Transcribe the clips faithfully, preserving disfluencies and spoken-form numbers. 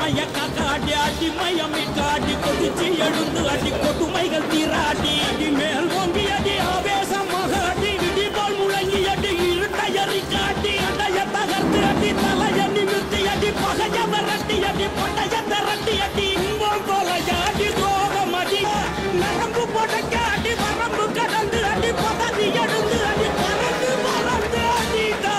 மயக்க காட்டி அடி மயமை காட்டி கொதிச்சு எழுந்து அடி கொடுமைகள் தீராட்டி அடி மேல் ஓங்கி அடி ஆவேசமாக அடி விடி போல் முழங்கி அடி இருட்டையறி காட்டி அடைய தகர்த்து அடி தலைய நிமிர்த்தி அடி பகைய விரட்டி அடி பொட்டைய திரட்டி அடி இன்பம் கொலையாடி துரோகம் அடி நரம்பு பொடக்க அடி வரம்பு கடந்து அடி பதவி எழுந்து அடி பறந்து பறந்து அடிதா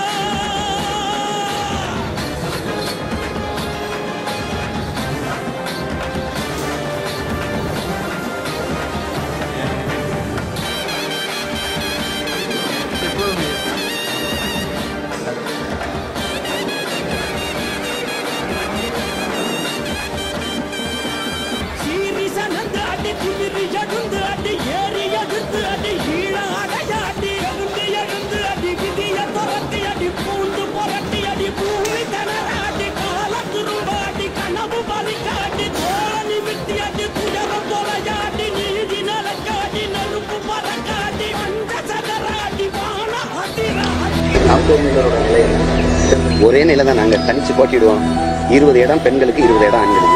ஒரே நிலை தான். நாங்க தனிச்சு போட்டிடுவோம். இருபது இடம் பெண்களுக்கு, இருபது இடம் ஆண்களுக்கு.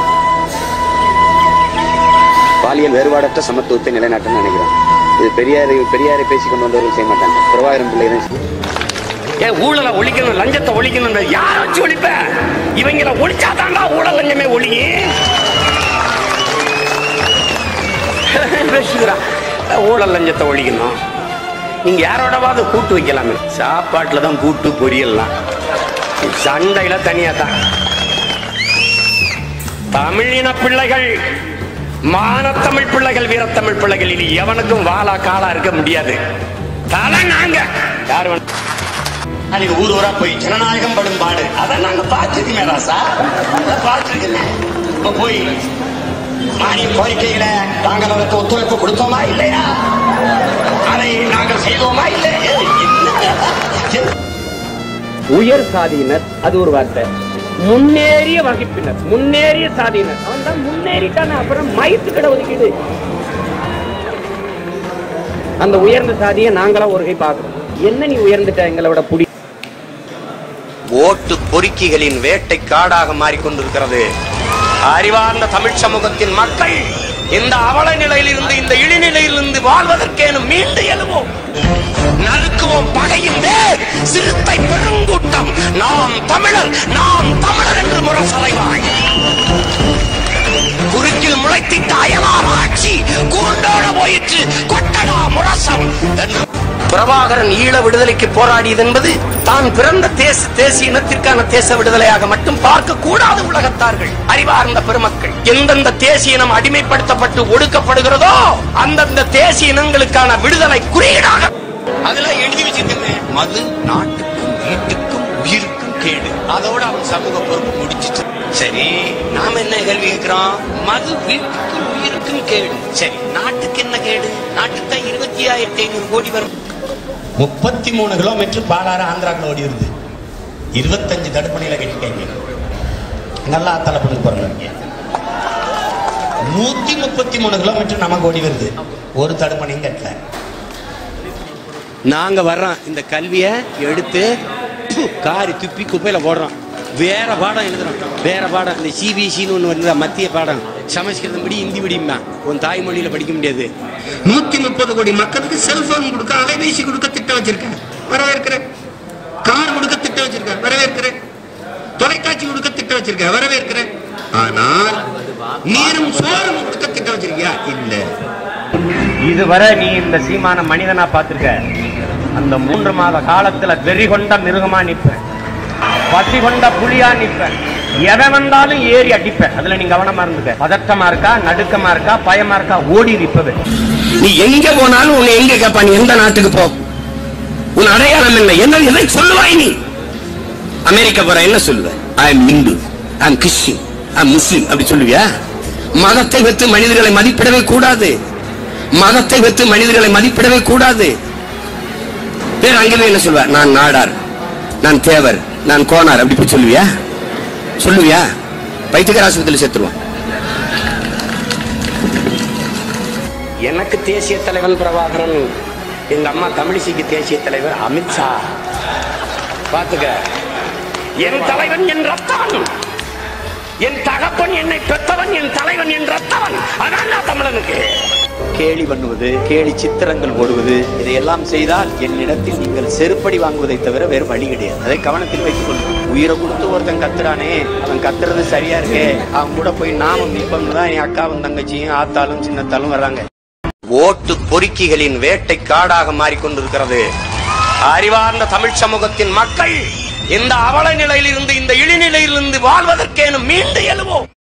பாலியல் வேறுபாடற்ற சமத்துவத்தை நிலைநாட்டணும்னு நினைக்கிறோம். இது பெரியாரை பெரியாரை பேசிக் கொண்டு வந்தவர்கள் செய்ய மாட்டாங்க. பிரபாகரன் பிள்ளை ஏன் ஊழலை ஒழிக்கணும், லஞ்சத்தை ஒழிக்கணும், யார வச்சு ஒழிப்ப? இவங்களை ஒழிச்சாதான்டா ஊழல் லஞ்சமே ஒழிய பேசுகிறா. ஊழல் லஞ்சத்தை ஒழிக்கணும். நீங்க யாரோடவாது கூட்டு வைக்கலாமே. சாப்பாட்டுல தான் கூட்டு பொரியல்லாம், சண்டையில தனியா தான். தமிழின பிள்ளைகள், மானத்தமிழ் பிள்ளைகள், வீரத்தமிழ் பிள்ளைகள், இது எவனுக்கும் வாழா காலா இருக்க முடியாது. தலை நாங்க யாரு அன்னைக்கு ஊர் ஊரா போய் ஜனநாயகம் படும் பாடு அதை நாங்க பார்த்துருக்கோமே ராசா, பார்த்துருக்கேன். இப்ப போய் மானிய கோரிக்கைகளை நாங்கள் அதற்கு ஒத்துழைப்பு கொடுத்தோமா இல்லையா? அதை நாங்கள் செய்தோமா இல்லையா? உயர் சாதியினர் அது ஒரு வார்த்தை. முன்னேறிய வகுப்பினர், முன்னேறிய சாதியினர், அவன் தான் முன்னேறிட்டான. அப்புறம் மயித்து கடை ஒதுக்கிடு. அந்த உயர்ந்த சாதியை நாங்களா ஒரு கை பார்க்கிறோம். என்ன நீ உயர்ந்துட்ட எங்களோட புடி ஓட்டு பொறுக்கிகளின் வேட்டை காடாக மாறிக்கொண்டிருக்கிறது. அறிவார்ந்த தமிழ் சமூகத்தின் மக்கள் இந்த அவல நிலையிலிருந்து, இந்த இழிநிலையிலிருந்து வாழ்வதற்கேனும் மீண்டு எழுவோம். நறுக்குவோம் பகையின் வேர் சிறுத்தை பெருங்கூட்டம். நாம் தமிழர், நாம் தமிழர் என்று முரசறைவாய். குறுக்கில் முளைத்திட்ட அயலார் ஆட்சி கூண்டோட போயிற்று, கொட்டடா முரசம் என்று பிரபாகரன் ஈழ விடுதலைக்கு போராடியது என்பது தான் பிறந்த தேச தேசிய இனத்திற்கான தேச விடுதலையாக மட்டும் பார்க்க கூடாது. உலகத்தார்கள், அறிவார்ந்த பெருமக்கள், எந்தெந்த தேசிய இனம் அடிமைப்படுத்தப்பட்டு ஒடுக்கப்படுகிறதோ அந்தந்த தேசிய இனங்களுக்கான விடுதலை குறியீடாக அதுல எழுதி வச்சிருக்கேன். மது நாட்டுக்கும் வீட்டுக்கும் உயிருக்கும் கேடு. அதோட அவன் சமூக பொறுப்பு முடிச்சிச்சு. சரி, நாம என்ன கேள்வி கேட்கிறோம்? மது வீட்டுக்கும் உயிருக்கும் கேடு. சரி, நாட்டுக்கு என்ன கேடு? நாட்டுக்கு இருபத்தி ஆயிரத்தி ஐநூறு கோடி வரும். முப்பத்தி மூணு கிலோமீட்டர் பாலாறு ஆந்திராவில் ஓடி வருது. இருபத்தஞ்சு தடுப்பணையில கட்டிட்டாங்க. நல்லா தலைப்பணி போறாங்க. நூத்தி முப்பத்தி மூணு கிலோமீட்டர் நமக்கு ஓடி வருது. ஒரு தடுப்பணையும் கட்டல. நாங்க வர்றோம், இந்த கல்வியை எடுத்து காரி துப்பி குப்பையில போடுறோம். வேற பாடம் எழுதுறோம். வேற பாடம் இந்த சிபிஎஸ்சின்னு ஒன்று வந்து மத்திய பாடம், சமஸ்கிருதம் படி, ஹிந்தி படிமா, உன் தாய்மொழியில படிக்க முடியாது. நூத்தி முப்பது கோடி மக்களுக்கு செல்போன் கொடுக்க, அலைபேசி கொடுக்க திட்டம் வச்சிருக்கேன், வரவேற்கிறேன். கார் கொடுக்க திட்டம் வச்சிருக்கேன், வரவேற்கிறேன். தொலைக்காட்சி கொடுக்க திட்டம் வச்சிருக்கேன், வரவேற்கிறேன். ஆனால் நீரும் சோறும் கொடுக்க திட்டம் வச்சிருக்கியா? இல்ல. இதுவரை நீ இந்த சீமான மனிதனா பார்த்திருக்க? அந்த மூன்று மாத காலத்துல வெறி கொண்ட மிருகமா நிற்பேன், பசி கொண்ட புலியா நிற்பேன். எவன் வந்தாலும் ஏறி அடிப்பேன். அதுல நீ கவனமா இருந்துக்க. பதட்டமா இருக்கா, நடுக்கமா இருக்கா, பயமா இருக்கா, ஓடி நிற்பது. நீ எங்க போனாலும் உன்னை எங்க கேப்பா? நீ எந்த நாட்டுக்கு போ, உன் அடையாளம் என்ன, என்ன எதை சொல்லுவாய்? நீ அமெரிக்கா போற என்ன சொல்லுவ? I am Hindu, I am Christian, I am Muslim அப்படி சொல்லுவியா? மதத்தை வைத்து மனிதர்களை மதிப்பிடவே கூடாது. மதத்தை வைத்து மனிதர்களை மதிப்பிடவே கூடாது. வேற அங்கே என்ன சொல்லுவ? நான் நாடார், நான் தேவர், நான் கோனார் அப்படி போய் சொல்லுவியா? சொல்லுவியா? பைத்தியக்கார ஆஸ்பத்திரியில் சேர்த்துருவான். எனக்கு தேசிய தலைவன் பிரபாகரன், எங்க அம்மா தமிழிசைக்கு தேசிய தலைவர் அமித்ஷா. பாத்துக்க, என் தலைவன் என் ரத்தம். என் தகப்பன் என்னை பெற்றவன், என் தலைவன், என் ரத்தவன். அதான் தமிழனுக்கு. கேலி பண்ணுவது, கேலி சித்திரங்கள் போடுவது, இதையெல்லாம் செய்தால் என்னிடத்தில் நீங்கள் செருப்படி வாங்குவதை தவிர வேறு வழி கிடையாது. அதை கவனத்தில் வைத்துக் கொள்ளும். உயிரை கொடுத்து ஒருத்தன் கத்துறானே, அவன் கத்துறது சரியா இருக்கே, அவன் கூட போய் நாம நிற்போம் தான் என் அக்காவும் தங்கச்சியும் ஆத்தாலும் சின்னத்தாலும் வர்றாங்க. ஓட்டு பொறுக்கிகளின் வேட்டை காடாக மாறிக்கொண்டிருக்கிறது. அறிவார்ந்த தமிழ் சமூகத்தின் மக்கள் இந்த அவல நிலையிலிருந்து, இந்த இழிநிலையிலிருந்து வாழ்வதற்கேனும் மீண்டு எழுவோம்.